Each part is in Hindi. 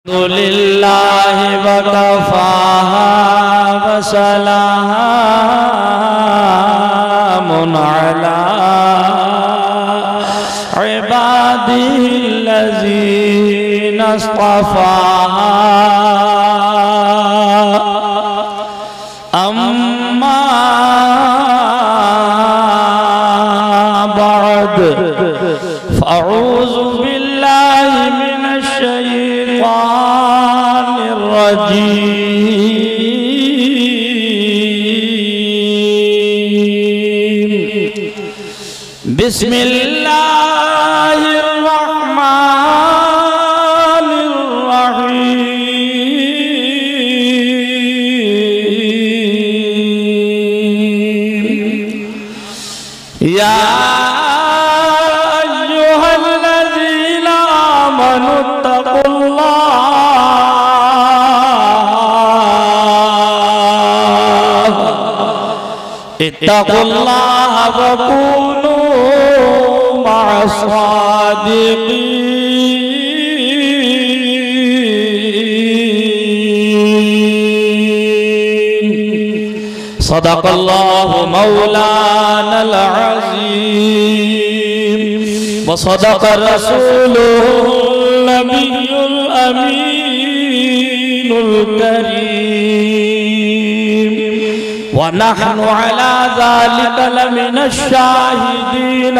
लिल्लाहि वकफ़ा वसलामुन अला इबादिहिल्लज़ीना इस्तफ़ा अम्मा बअद फ़अऊज़ु बिल्लाहि मिनश शैतानिर रजीम। बिस्मिल्लाहिर रहमानिर रहीम। या अय्युहल्लज़ीना इत्तक़ुल्लाह वकूनू मअस्सादिक़ीन। सदक़ल्लाहु मौलानल अज़ीम व सदक़ रसूलुहुन नबियुल अमीनुल करीम व नहनु अला ज़ालिका लमिनश शाहिदीन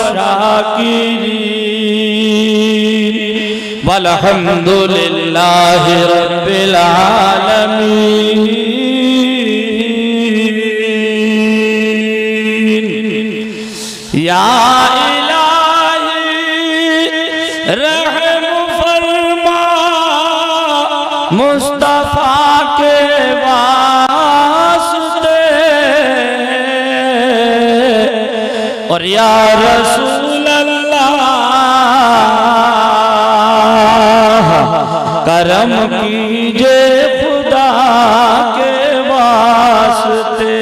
वश्शाकिरीन वल्हम्दुलिल्लाहि रब्बिल आलमीन। या इलाही रहम फरमा मुस्तफा के वास्ते और या रसूल अल्लाह करम कीजिए खुदा के वास्ते।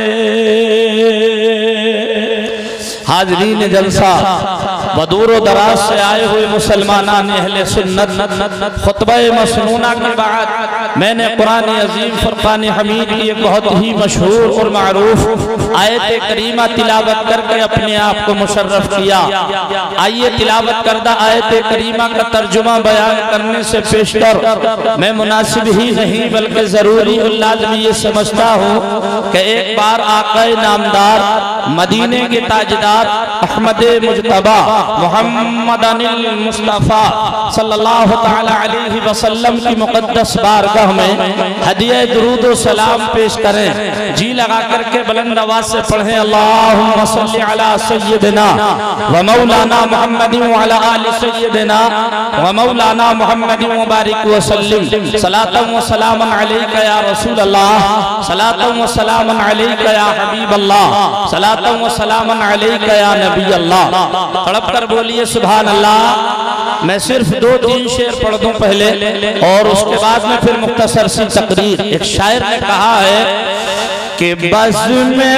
हाजरीन जलसा बदूर दराज से आए हुए मुसलमानान अहले सुन्नत, खुतबा मसनूना के बाद मैंने कुरान अजीम फुरकान हमीद की एक बहुत ही मशहूर और मारूफ आयत करीमा तिलावत करके अपने आप को मुशर्रफ किया। आइए तिलावत करदा आयत करीमा का तर्जुमा बयान करने से पेशतर मैं मुनासिब ही नहीं बल्कि जरूरी और लाज़मी ये समझता हूँ कि एक बार आक़ाए नामदार मदीने के ताजदार अहमद मुजतबा मुहम्मदनिल मुस्तफ़ा सल्लल्लाहु तआला अलैहि वसल्लम की मुक़द्दस बारगाह में हदिया दुरूद व सलाम पेश करें। जी लगा करके बुलंद आवाज़ से पढ़ें अल्लाहुम्मा सल्लि अला सय्यिदिना व मौलाना मुहम्मदिन व अला आलि सय्यिदिना व मौलाना मुहम्मदिन व बारिक व सल्लिम सलातन व सलामन अलैका या रसूल अल्लाह सलातन व सलामन अलैका या हबीब अल्लाह सलातन व सलामन अलैका या नबी अल्लाह। तड़प कर बोलिए सुभान अल्लाह। मैं सिर्फ 2-3 शेर पढ़ दूं पहले और उसके बाद में फिर मुख्तसर सी तकरीर। एक शायर ने कहा है कि बज़ में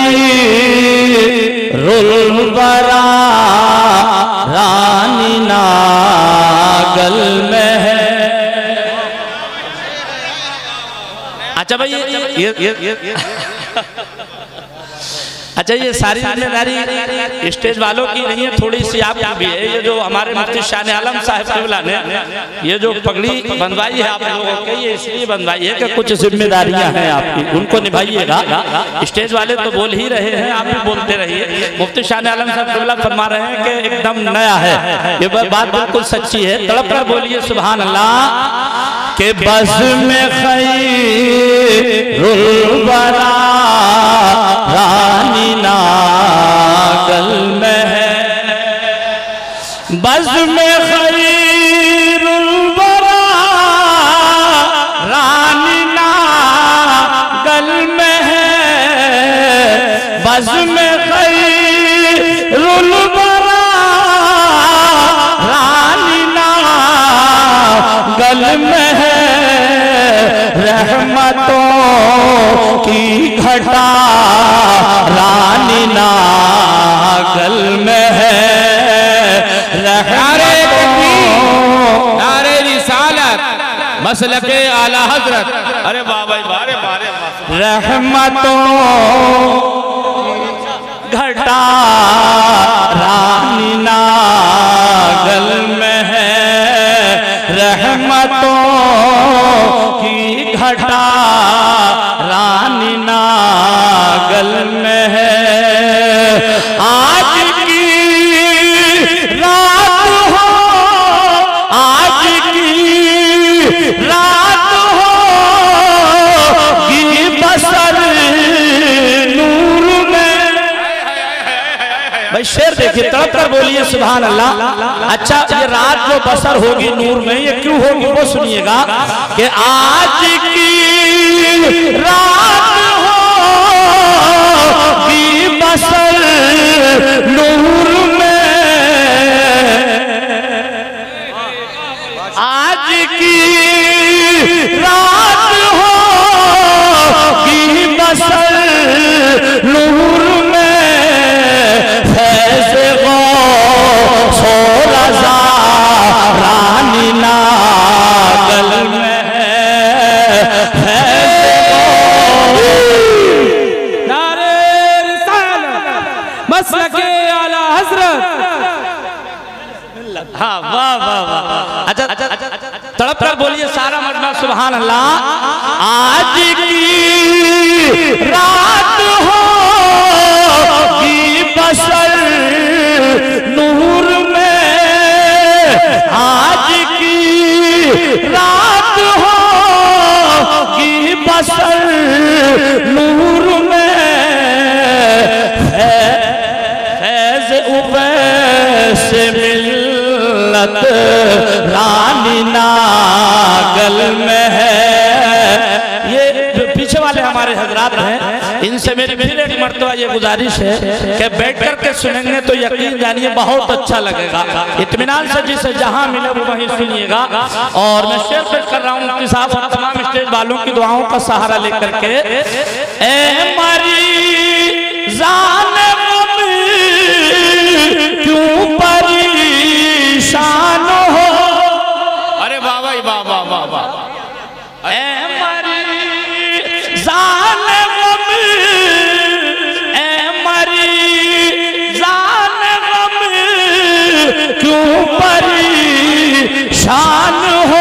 खैरुल वरा रानी नागल में है। अच्छा भाई अच्छा ये सारी जिम्मेदारी स्टेज वालों की नहीं है, थोड़ी सी आपकी भी है। ये जो हमारे मुफ्ती शान आलम साहब क़िबला ने ये जो पगड़ी बंधवाई है आप लोगों के, ये इसलिए बंधवाई है कि कुछ जिम्मेदारियां हैं आपकी, उनको निभाइएगा। स्टेज वाले तो बोल ही रहे हैं, आप भी बोलते रहिए। मुफ्ती शान आलम साहब क़िबला फरमा रहे हैं कि एकदम नया है, ये बात बिल्कुल सच्ची है। तड़प कर बोलिए सुभान अल्लाह के बज़ में खैरुल वरा रानी नागल में है। बज़ में खैरुल वरा रानी नागल में है। बज़ में खैरुल वरा रानी नागल में है। रहमतों की घटा रानी नागल में है। नारे रिसालत मसलके आला हजरत। अरे वाह भाई वाह, अरे वाह, रहमतों घटा रानी नागल में है, रहमतों की घटा रानी नागल में है। आज की रात हो, आज की रात हो गी बसर नूर में। भाई शेर देखिए, तड़प कर बोलिए सुभान अल्लाह। अच्छा, ये रात जो बसर होगी नूर में, ये क्यों होगी वो सुनिएगा कि आज की रात होगी बसर नूर में, आज की रात होगी बसर नूर में, फैज़ गौस रज़ा रानी नागल में है, फैज़ नारे रिसालत मसलके आला हजरत। हाँ वाह वाह वाह। अच्छा, तड़प कर बोलिए सारा मजमा सुभान अल्लाह। आज की रात होगी बसर नूर में, आज की रात होगी बसर नूर में, फैज़ उवैस मिल्लत रानी नागल में है। ये जो पीछे वाले हमारे हजरात हैं, इनसे मेरी फिर एक मर्तबा ये गुजारिश है कि बैठ कर के सुनेंगे तो यकीन जानिए बहुत अच्छा लगेगा। इत्मीनान से जिसे जहां मिले वो वहीं सुनिएगा। और मैं शेर पेश कर रहा हूँ मुफ्ती साहब और तमाम स्टेज वालों की दुआओं का सहारा लेकर के। ए मरी जान क्यों परेशान हो। अरे वाह भाई वाह वाह वाह वाह। ए मरी जान गम, ए मरी जान गम क्यों परेशान हो।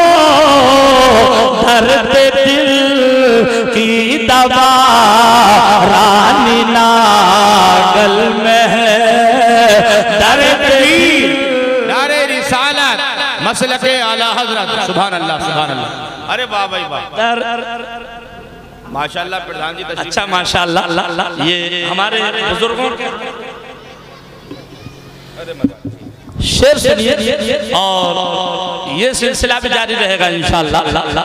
दर्द दिल की दवा रानी नागल में है, दर्द नारे रिसालत मसलके आला हजरत। सुभान अल्लाह सुभान अल्लाह। अरे वाह भाई वाह, माशाल्लाह प्रधान जी। अच्छा माशाल्लाह, ये हमारे बुजुर्गों के शेर सुनिए और ये सिलसिला भी जारी रहेगा इंशाअल्लाह।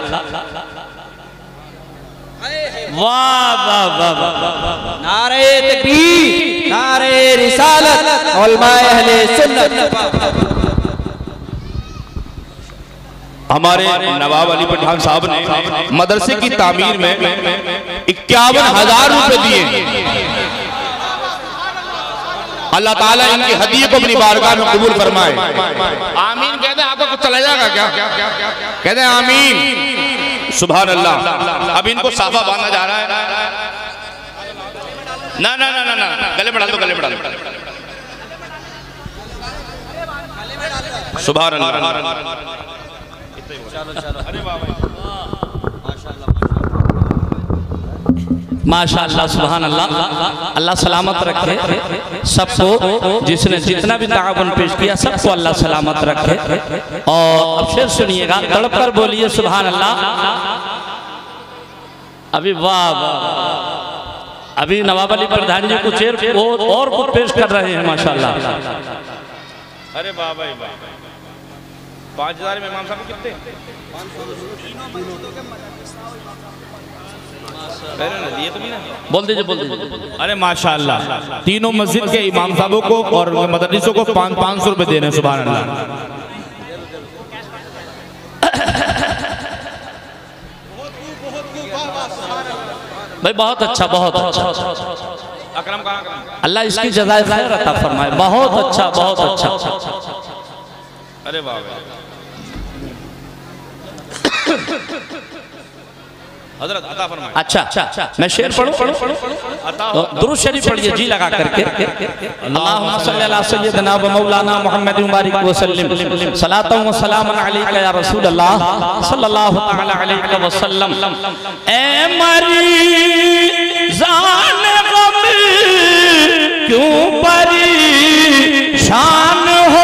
वाह वाह वाह वाह। नारे तकबीर, नारे रिसालत, उलमाए अहले सुन्नत। हमारे नवाब अली पठान साहब ने मदरसे की तामीर में 51,000 रुपए दिए। अल्लाह ताला इनकी हदीये को अपनी बारगाह में कबूल फरमाए। आमीन कहते हैं। आपको कुछ चला जाएगा क्या? कहते हैं आमीन। सुभान अल्लाह। अब इनको साफा बांधा जा रहा है। ना ना ना ना ना, गले बढ़ा दो, गले बढ़ा दो। सुभान अल्लाह। माशाअल्लाह सुभान अल्लाह। अल्लाह सलामत रखे सबको, जिसने जितना भी ताउन पेश किया सबको अल्लाह सलामत रखे। और अब शेर सुनिएगा, तड़प कर बोलिए सुभान अल्लाह। अभी वाह वाह, अभी नवाब अली प्रधान जी कुछ और कुछ पेश कर रहे हैं माशाअल्लाह। अरे वाह भाई वाह। 5,000 में इमाम साहब कितने? बोल दीजिए बोल दीजिए। अरे माशाअल्लाह, तीनों मस्जिद के इमाम साहबों को और मदरसों को 500 रुपए दे रहे हैं। सुभान अल्लाह। भाई बहुत अच्छा, बहुत अच्छा। अकरम कहाँ? अल्लाह इसकी जज़ाए खैर अता फरमाए। बहुत अच्छा, बहुत अच्छा। अरे वाह। हजरत अता फरमाए। अच्छा मैं शेर पढ़ूं? तो दुरूद शरीफ पढ़िए जी लगा करके। अल्लाहुम्मा सल्ली अला सय्यिदना व मौलाना मुहम्मद मुबारक व सल्लिम सलातु व सलामुन अलैका या रसूल अल्लाह सल्लल्लाहु तआला अलैहि व सल्लम। ए मरीज़ान गम क्यों परेशान हो,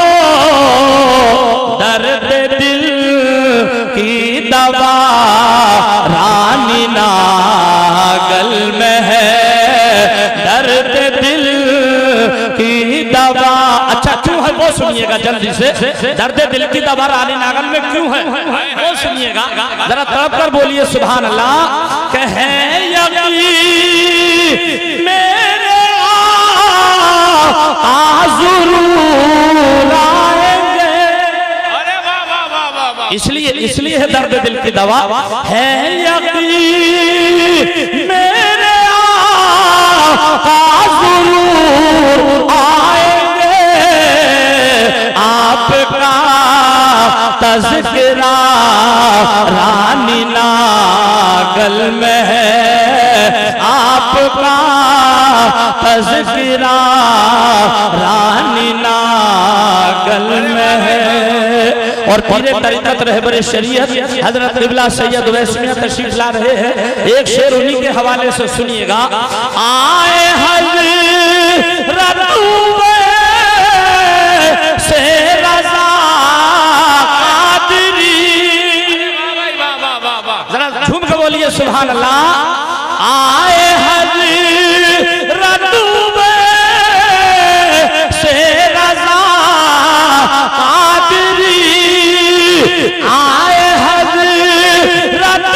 दर्द दिल की दवा रानी नागल में है, दर्द दिल की दवा। अच्छा क्यों है वो सुनिएगा जल्दी से। दर्द दिल की दवा रानी नागल में क्यों है वो सुनिएगा, जरा तड़प कर बोलिए सुभान अल्लाह। कहे यकीन मेरे ज़रूर आएंगे। इसलिए है दर्द दिल की दवा है यकीन मेरे ज़रूर आएंगे। आपका तज़किरा रानी नागल में है, आपका तज़किरा रानी नागल में है। और पीरे तरीक़त रहबरे शरीयत हजरत क़िबला सैयद उवैस मियां तशरीफ ला रहे हैं। एक शेर उन्हीं के हवाले से सुनिएगा। आए हज़रत से रज़ा कादरी, जरा झूम के बोलिए सुभान अल्लाह। आए हज़रत से रज़ा कादरी, आए हज़रत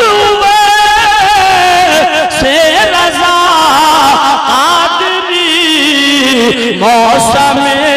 से रज़ा कादरी। मौसम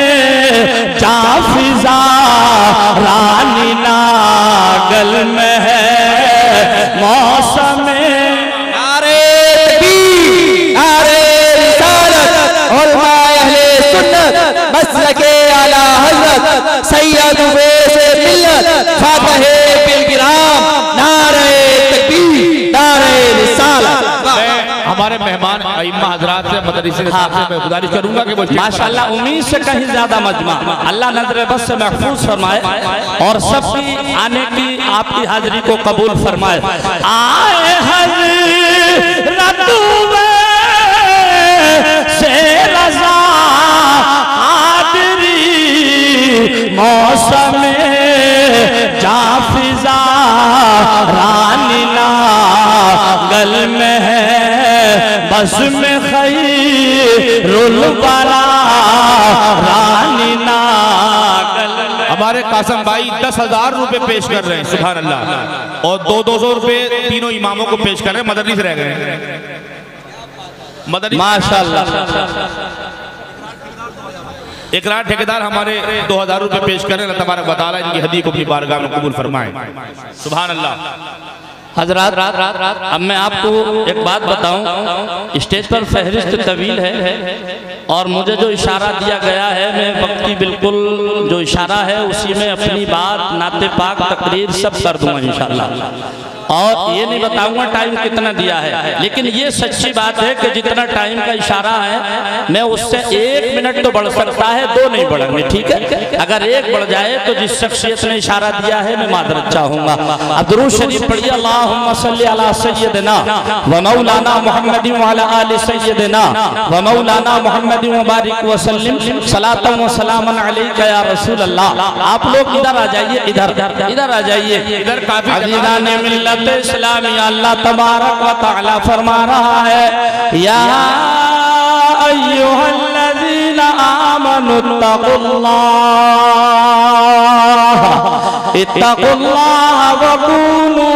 जाफिज़ा रानी नागल में है, मौसम नारे तकबीर, नारे रिसालत, उलमाए अहले सुन्नत, मसलके आला हज़रत सैयद उवैस मिल्लत फातहे बिलगिराम। नारे तकबीर, नारे रिसालत। हमारे मेहमान अइम्मा हजरात से मदरसे के साथ मैं गुजारिश करूंगा कि वो माशाअल्लाह उम्मीद से कहीं ज्यादा मजमा अल्लाह नजर बस से महफूज फरमाए और सबकी आने की आपकी हाजिरी को कबूल फरमाए। आए हज़रत से रज़ा कादरी, मौसम जाफिज़ा रानी नागल में है, बस में खैरुल वरा रानी नागल। हमारे कासम भाई 10,000 रुपए पेश कर रहे हैं सुभान अल्लाह, और 200 रुपए तीनों इमामों को पेश कर रहे हैं। मदरसी से रह गए मदरसी माशाअल्लाह। इकरार ठेकेदार हमारे 2000 रुपए पेश कर रहे हैं। अल्लाह तबारक व तआला इनकी हदीया को अपनी बारगाह में कबूल फरमाए सुभान अल्लाह। हजरात अब मैं आपको एक बात बताऊं, स्टेज पर फहरिस्त तवील है और मुझे जो इशारा दिया गया है मैं वक्ती बिल्कुल जो इशारा है उसी में अपनी बात नाते पाक तकरीर सब कर दूंगा इंशाअल्लाह। और ये नहीं बताऊंगा टाइम कितना दिया है, लेकिन ये सच्ची बात है कि जितना टाइम का इशारा है मैं उससे 1 मिनट तो बढ़ सकता है, 2 नहीं बढ़ेंगे, ठीक है। अगर 1 बढ़ जाए तो जिस शख्सियत ने इशारा दिया है मैं मादरत चाहूंगा। अब दुरूद शरीफ पढ़िए। अल्लाहुम्मा सल्ली अला सय्यिदना व मौलाना मुहम्मद व अला आलि सय्यिदना व मौलाना मुहम्मद मुबारक व सल्लिम सलातु व सलामुन अलैका या रसूल अल्लाह। आप लोग इधर आ जाइए, इधर आ जाइए, इधर काफी अज़ीज़ान मिल्लत इस्लामी अल्लाह तबारक व तआला फरमा रहा है या अय्युहल्लज़ीना आमनु इत्तक़ुल्लाह व कूनू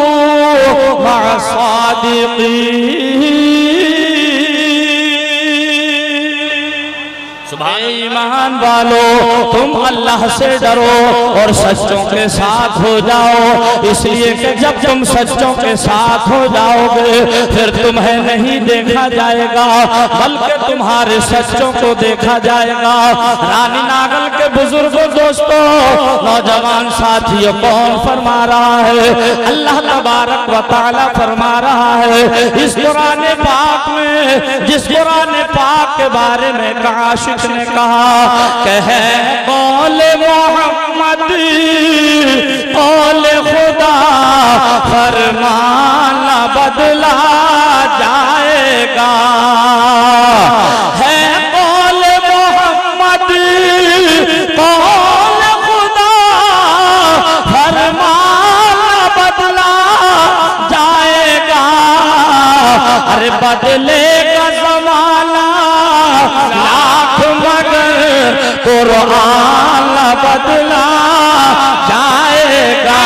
मअस-सादिक़ीन। ईमान वालो तुम अल्लाह से डरो और सच्चों के साथ हो जाओ, इसलिए कि जब तुम सच्चों के साथ हो जाओगे फिर तुम्हें नहीं देखा जाएगा बल्कि तुम्हारे सच्चों को देखा जाएगा। रानी नागल के बुजुर्गों, दोस्तों, नौजवान साथियों, कौन फरमा रहा है? अल्लाह तबारक व तआला फरमा रहा है इस कुरान पाक में, जिस कुरान पाक के बारे में आशिक ने कहा कहे कौले मोहम्मद कौले खुदा फरमाना बदला जाएगा, है कौले मोहम्मद कौले खुदा फरमाना बदला जाएगा। अरे बदलेगा ज़माना लाख मगर कुरान बदला जाएगा।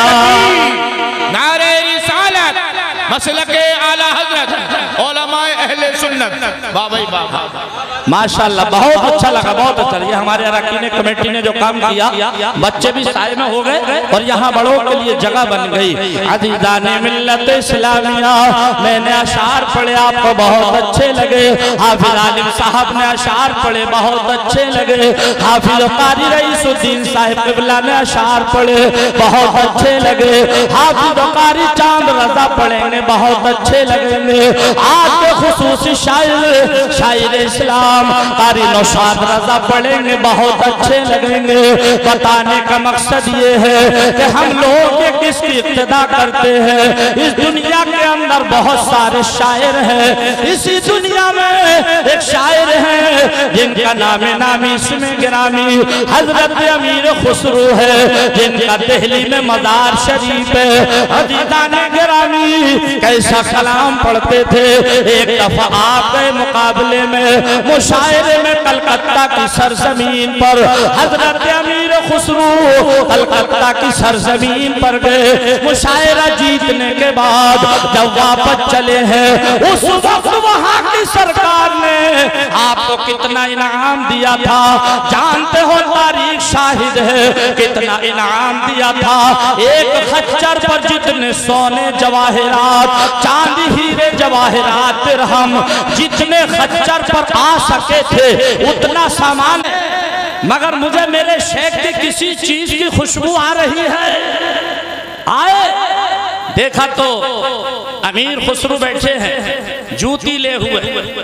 नारे रिसालत मसलके आला हजरत उलमाए अहले सुन्नत। वाह भाई वाह, माशाल्लाह, बहुत अच्छा लगा, बहुत अच्छा। ये हमारे अरकान कमेटी ने जो काम किया, बच्चे भी साए में हो गए और यहाँ बड़ों के लिए जगह बन गई। अज़ीज़ाने मिल्लत इस्लामिया, मैंने अशार पढ़े, आपको बहुत अच्छे लगे। हाफिज आलिम साहब ने अशार पढ़े, बहुत अच्छे लगे। हाफिज कारी रईसुद्दीन साहिब क़िबला ने अशार पढ़े, बहुत अच्छे लगे। हाफिज कारी चांद रजा पढ़ेंगे, बहुत अच्छे लगेंगे। आज के खुसूसी शायर इस्लाम कारी नौशाद रजा पढ़ेंगे, बहुत अच्छे लगेंगे। बताने का मकसद ये है कि हम लोग किसकी इक्तिदा करते हैं। इस दुनिया के अंदर बहुत सारे शायर हैं, इसी दुनिया में एक शायर है जिनका नामी इसमें गिरामी हजरत अमीर खुसरू है, जिनका दिल्ली में मजार शरीफ है। अज़ीज़ाने गिरामी कैसा कलाम पढ़ते थे। एक दफा आप गए मुकाबले में, मुशायरे में कलकत्ता की सरजमीन पर हजरत अमीर खुसरू कलकत्ता की सरजमीन पर गए। मुशायरा जीतने के बाद जब वापस चले हैं, उस वक्त वहां की सरकार ने आपको कितना इनाम दिया था जानते हो? तारीख शाहिद है कितना इनाम दिया था। एक खच्चर पर जितने सोने जवाहरात, चांदी, हीरे, जवाहरात, दिरहम जितने खच्चर पर आ सके थे उतना सामान, मगर मुझे मेरे शेख की किसी चीज की खुशबू आ रही है। आए देखा तो अमीर खुसरू बैठे हैं, जूती ले हुए,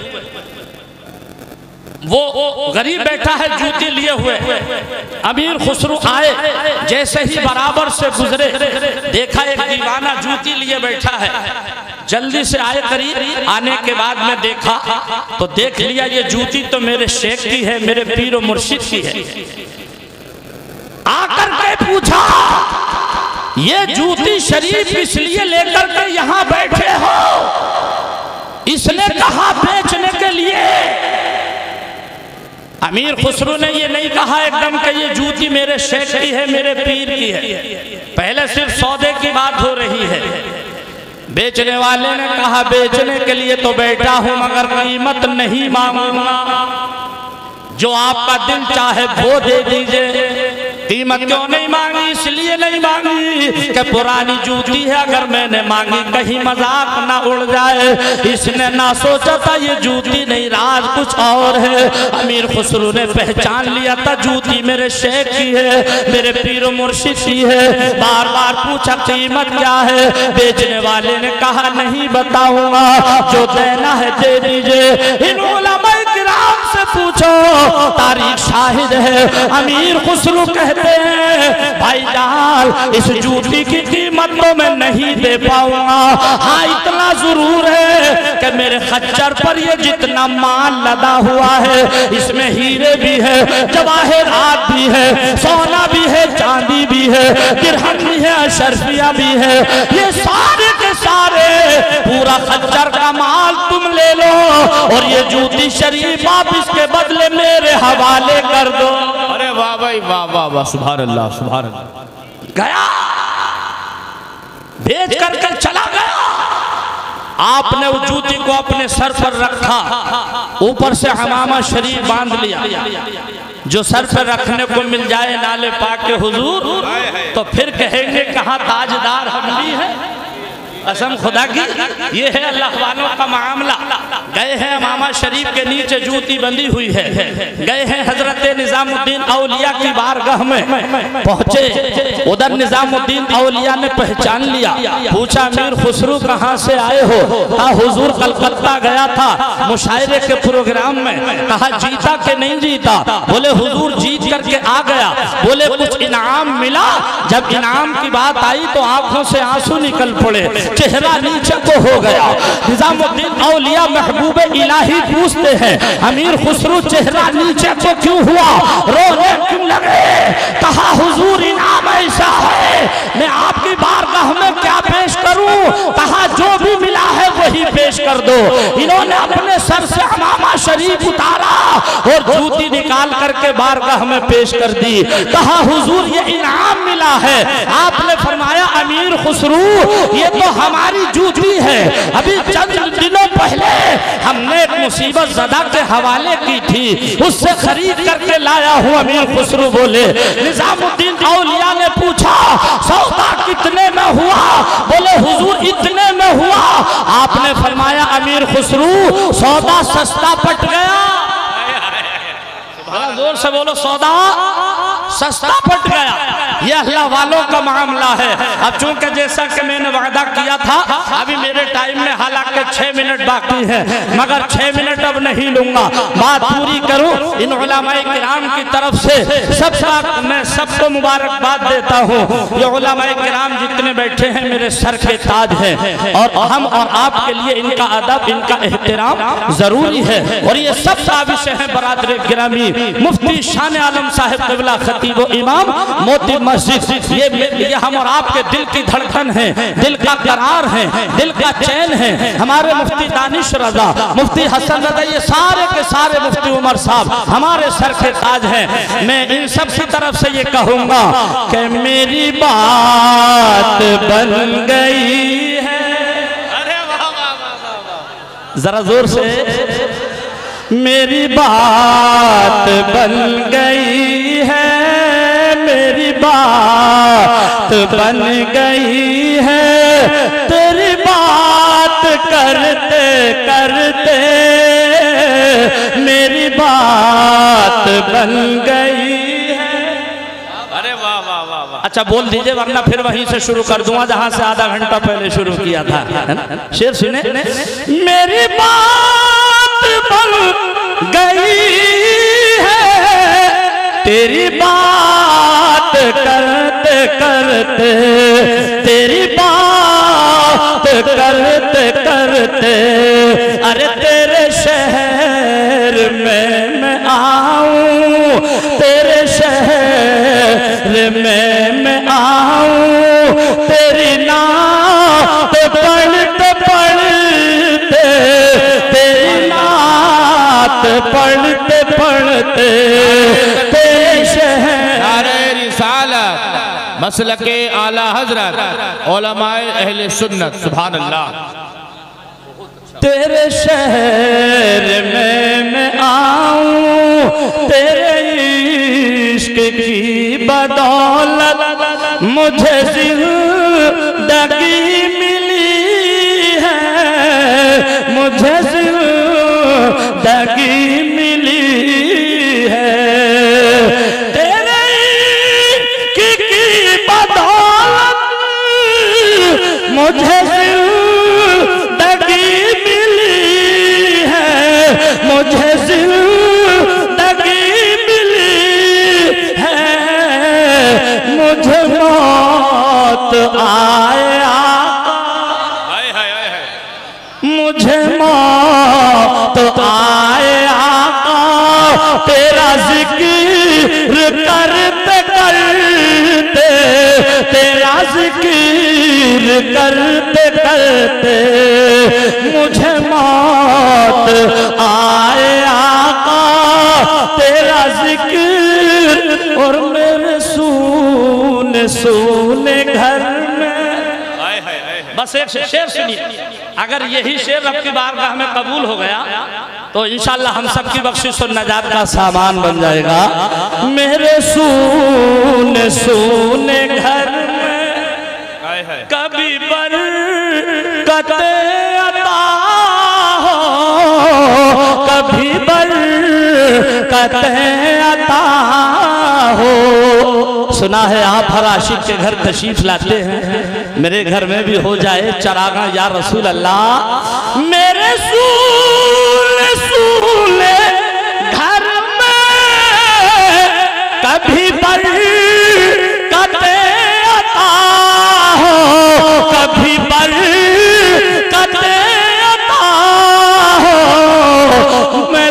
वो गरीब बैठा है जूती लिए हुए। अमीर खुसरू आए, जैसे ही बराबर से गुजरे देखा एक दीवाना जूती लिए बैठा है। जल्दी से आए, करीब आने के बाद में देखा तो देख लिया ये जूती तो मेरे शेख की है, मेरे पीर और मुर्शिद की है। आकर के पूछा ये जूती शरीफ इसलिए लेकर के यहाँ बैठे हो? इसने कहा बेचने के लिए। अमीर खुसरू ने ये नहीं कहा एकदम कि ये जूती मेरे शेख की है, मेरे पीर की है। पहले सिर्फ सौदे की बात हो रही है। बेचने वाले ने कहा बेचने के लिए तो बैठा हूं मगर कीमत नहीं मांगूंगा, जो आपका दिल चाहे वो दे दीजिए। कीमत क्यों नहीं मांगी? इसलिए नहीं मांगी कि पुरानी जूती है, अगर मैंने मांगी कहीं मजाक ना उड़ जाए। इसने ना सोचा था ये जूती नहीं, राज कुछ और है। अमीर खुसरू ने पहचान लिया था जूती मेरे शेख की है, मेरे पीर मुर्शिद की है। बार बार पूछा कीमत क्या है? बेचने वाले ने कहा नहीं बताऊंगा, जो देना है दे दीजिए। इन उलमाए किराम से पूछो, तारीख शाहिद है। अमीर खुसरू कहते हैं भाईजान इस जूती की कीमत तो मैं नहीं दे पाऊंगा, हाँ इतना जरूर है कि मेरे खच्चर पर ये जितना माल लदा हुआ है इसमें हीरे भी है, जवाहरात भी है, सोना भी है, चांदी भी है, दिरहम भी है, अशरफिया भी है। ये सारे के सारे पूरा खच्चर का माल तुम ले लो और ये जूती शरीफ आप इसके बदले मेरे हवाले कर दो। अरे वाह भाई वाह वाह वाह, सुभान अल्लाह सुभान अल्लाह। गया भेज करके चला गया। आपने उस जूती को अपने सर पर रखा, ऊपर से हमामा शरीफ बांध लिया, जो सर पर रखने को मिल जाए नाले पाक के हुजूर, तो फिर कहेंगे कहाँ ताजदार हमली है। कसम खुदा की, ये है अल्लाह वालों का मामला। गए हैं अमामा शरीफ के नीचे जूती बंधी हुई है, गए हैं हजरत निजामुद्दीन औलिया की बारगाह में पहुंचे। उधर निजामुद्दीन औलिया ने पहचान लिया, पूछा मीर खुसरू कहाँ से आए हो? कहा हुजूर कलकत्ता गया था मुशायरे के प्रोग्राम में। कहा जीता के नहीं जीता? बोले हुजूर जीत करके आ गया। बोले कुछ इनाम मिला? जब इनाम की बात आई तो आंखों से आंसू निकल पड़े, चेहरा नीचे को हो गया। निजामुद्दीन औलिया महबूब इलाही पूछते हैं अमीर खुसरू चेहरा नीचे को क्यों हुआ, रोने क्यों लगे? कहा हुजूर इनाम ऐसा है, मैं आपकी बारगाह में क्या पेश करूं? कहा जो भी मिला है वही पेश कर दो। इन्होंने अपने सर से अमामा शरीफ उतारा और जूती निकाल करके बारगाह में पेश कर दी। कहा हुजूर ये इनाम मिला है। आपने फरमाया अमीर खुसरू ये तो हमारी जूती है, अभी चंद दिनों पहले हमने एक मुसीबत ज़दा के हवाले की थी, उससे खरीद करके लाया हूँ। अमीर खुसरू बोले। निजामुद्दीन औलिया ने पूछा सौदा कितने में हुआ? बोले हुजूर इतने में हुआ। आपने फरमाया अमीर खुसरू सौदा सस्ता पट गया। बड़ा जोर से बोलो, सौदा सस्ता पट गया। यह अल्लाह वालों का मामला है। अब चूंकि जैसा कि मैंने वादा किया था, अभी मेरे टाइम में हालांकि 6 मिनट बाकी है, मगर 6 मिनट अब नहीं लूंगा, बात पूरी करूं। इन उलमाए किराम की तरफ से मैं सबको मुबारकबाद देता हूं। ये उलमाए किराम जितने बैठे हैं मेरे सर के ताज हैं, और हम और आपके लिए इनका अदब, इनका एहतराम जरूरी है। और ये सब साबिश है बरादर गिरामी मुफ्ती शान आलम साहिब क़िबला खतीब व इमाम मोती मस्जिद। ये हम और आपके दिल की धड़कन है, दिल का करार है, दिल का चैन है। हमारे मुफ्ती दानिश रजा, मुफ्ती हसन रजा, ये सारे के सारे मुफ्ती उमर साहब हमारे सर के ताज हैं। मैं इन सब की तरफ से ये कहूँगा कि मेरी बात बन गई है। जरा जोर से, मेरी बात बन गई है, मेरी बात बन गई है, तेरी बात करते करते मेरी बात बन गई है। अरे वाह वाह वाह वाह। अच्छा बोल दीजिए वरना फिर वहीं से शुरू कर दूंगा जहां से आधा घंटा पहले शुरू किया था। शेर सुने, मेरी बात बन गई है, तेरी बात करते करते, तेरी बात करते करते, अरे तेरे शहर में मैं आऊं, तेरे शहर में मैं आऊं, तेरी नात पढ़ते पढ़ते, तेरी नात पढ़ते पढ़ते तेरे शहर रिसालत मसलके आला हजरत उलमाए अहले सुन्नत। सुभान अल्लाह। तेरे शहर में मैं आऊं, तेरे इश्क की बदौलत मुझे जिंदगी मिली है, मुझे जिंदगी मिली है। तेरे इश्क की बदौलत मुझे मुझे जिंदगी मिली है, मुझे मौत आए आका, मुझे मौत आए आका, तेरा जिक्र करते करते, तेरा जिक्र करते करते मुझे मौत आए आका, तेरा जिक्र और मेरे सूने सूने घर में। बस एक शेर सुनिए, अगर यही शेर रब की बारगाह में कबूल हो गया तो इंशाअल्लाह हम सब की बख्शिश और नजात का सामान बन जाएगा। मेरे सूने सूने घर में कभी बरकत अता हो, कभी बरकत अता हो। सुना है आप हर आशिक के घर तशरीफ लाते हैं, मेरे घर में भी हो जाए चरागा या रसूल अल्लाह। मेरे सूले सूले घर में कभी बरकत अता हो, कभी बरकत अता हो। मैं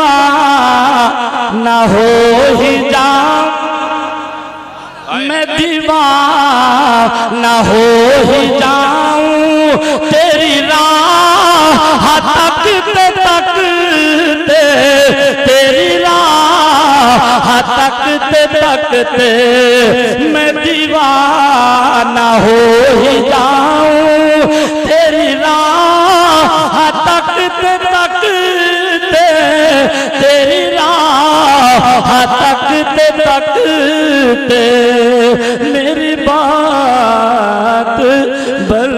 दीवाना हो ही जाऊं, मैं दीवाना हो ही जाऊं, तेरी राह तकते तकते, तेरी राह तकते तकते मैं दीवाना हो ही जाऊं, तेरी राह तकते तकते, तेरी राह तकते तकते मेरी बात बन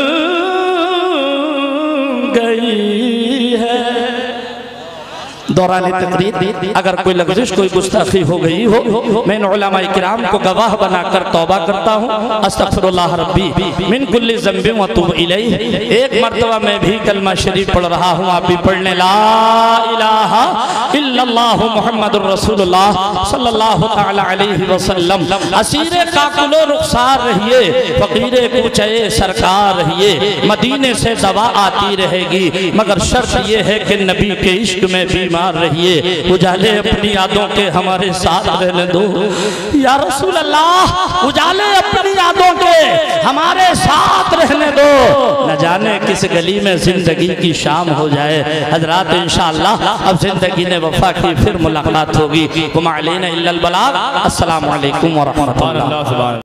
गई है। दौरान तकरीर अगर कोई लफ्ज़ कोई गुस्ताखी हो गई हो, मैं उलमाए किराम को गवाह बनाकर तौबा करता हूँ। अस्तगफिरुल्लाह रब्बी मिन कुल्ली ज़ंबिन व अतूबु इलैह। एक मर्तबा मैं भी कलमा शरीफ पढ़ रहा हूँ, आप भी पढ़ लें। ला इलाहा इल्लल्लाहु मुहम्मदुर रसूलुल्लाह सल्लल्लाहु तआला अलैहि वसल्लम। असीरे काकुलो रुखसार रहिए, फकीरे कूचे सरकार रहिए, मदीने से दवा आती रहेगी, मगर शर्त ये है कि नबी के इश्क में बीमार रहिए। उजाले अपनी यादों के हमारे साथ रहने दो या रसूल अल्लाह, उजाले अपनी यादों के हमारे साथ रहने दो। न जाने किस गली में जिंदगी की शाम हो जाए। हजरात इंशाअल्लाह अब जिंदगी ने वफा की, फिर मुलाकात होगी। वमा अलैना इल्लल बलाग। अस्सलामु अलैकुम व रहमतुल्लाह।